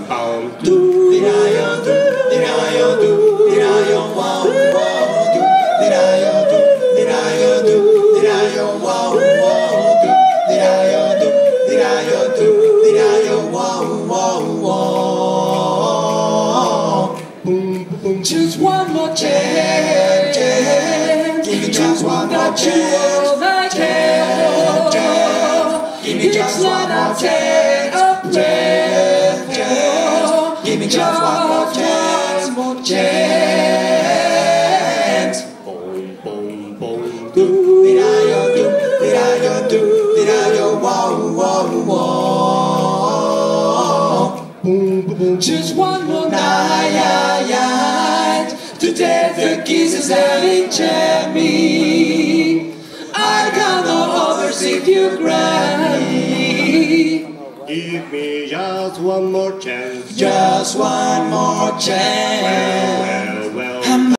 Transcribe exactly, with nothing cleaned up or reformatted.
Just one more chance, give me just one more chance, chance, chance. Give me just one more chance, chance. Give me just one more chance, more chance. Boom, boom, boom, do, did I yo do, did I yo do, did I yo wow, wow, wow. Boom, boom, boom. Just one more night, yeah, yeah. To take the kisses that enchant me. I got no others if you grant me. Give me just one more chance. Just one more chance.